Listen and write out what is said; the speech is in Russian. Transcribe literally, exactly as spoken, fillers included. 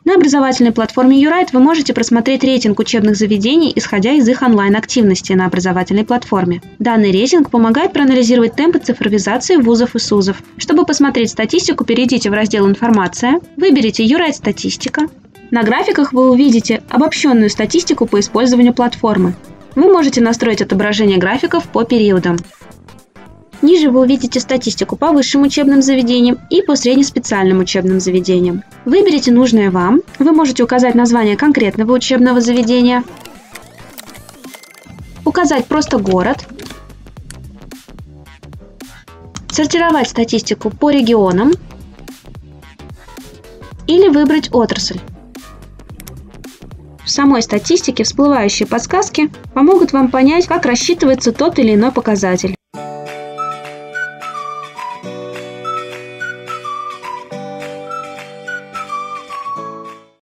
На образовательной платформе юрайт вы можете просмотреть рейтинг учебных заведений, исходя из их онлайн-активности на образовательной платформе. Данный рейтинг помогает проанализировать темпы цифровизации вузов и СУЗов. Чтобы посмотреть статистику, перейдите в раздел «Информация», выберите юрайт «Статистика». На графиках вы увидите обобщенную статистику по использованию платформы. Вы можете настроить отображение графиков по периодам. Ниже вы увидите статистику по высшим учебным заведениям и по среднеспециальным учебным заведениям. Выберите нужное вам. Вы можете указать название конкретного учебного заведения, указать просто город, сортировать статистику по регионам или выбрать отрасль. В самой статистике всплывающие подсказки помогут вам понять, как рассчитывается тот или иной показатель.